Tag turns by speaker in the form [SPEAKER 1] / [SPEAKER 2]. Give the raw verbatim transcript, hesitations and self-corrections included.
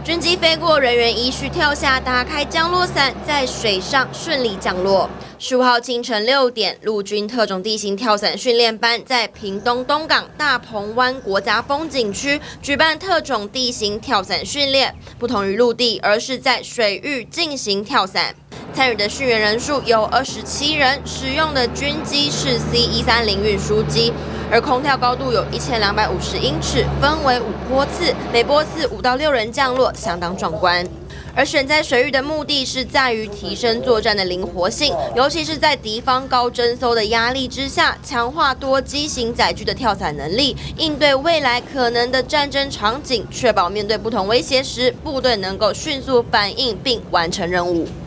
[SPEAKER 1] 军机飞过，人员依序跳下，打开降落伞，在水上顺利降落。十五号清晨六点，陆军特种地形跳伞训练班在屏东东港大鹏湾国家风景区举办特种地形跳伞训练，不同于陆地，而是在水域进行跳伞。 参与的训练人数有二十七人，使用的军机是 C 一三零运输机，而空跳高度有一千两百五十英尺，分为五波次，每波次五到六人降落，相当壮观。而选在水域的目的是在于提升作战的灵活性，尤其是在敌方高侦搜的压力之下，强化多机型载具的跳伞能力，应对未来可能的战争场景，确保面对不同威胁时，部队能够迅速反应并完成任务。